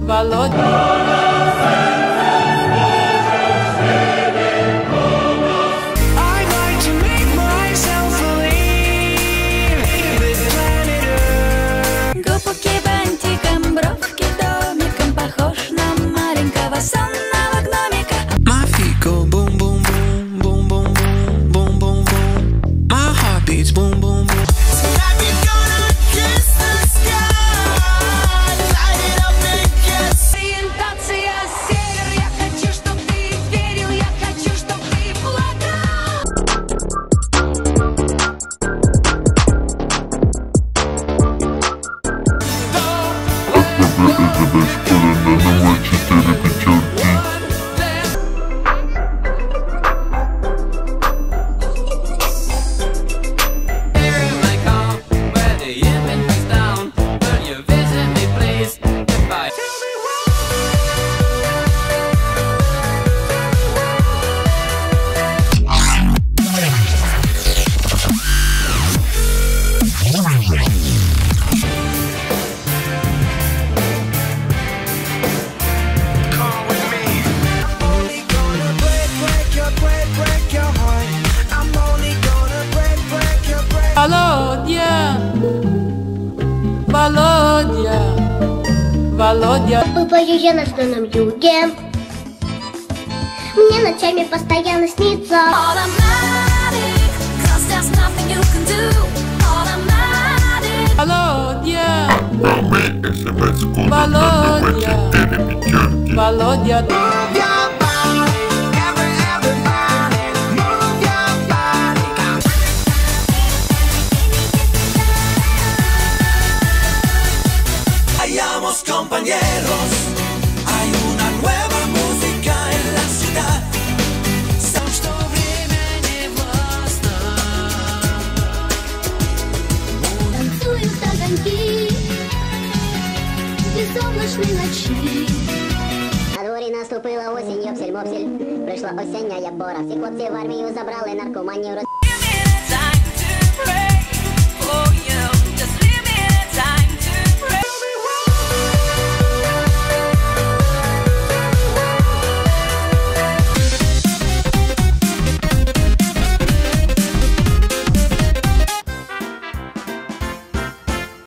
Володя. Губки бантиком, бровки домиком, похож на маленького сонного гномика. My feet go boom boom boom boom boom boom boom boom boom. My heart beats boom boom boom. Tonight we're gonna kiss the sky, light it up and kiss. Ориентация север, я хочу, чтоб ты верил, я хочу, чтоб ты плакал. Володя, Володя, Володя. Пою я на ночном юге, мне ночами постоянно снится. Automatic, 'cause there's nothing you can do. Automatic. Володя, Володя, Володя. Vayamos compañeros, hay una nueva música en la ciudad. Сам что время не властно. Танцуем в огоньки безоблачной ночі. На дворі наступила осінь, йопсель-мопсель. Прийшла осіння пора. Всі хлопці в армію забрали, наркоманію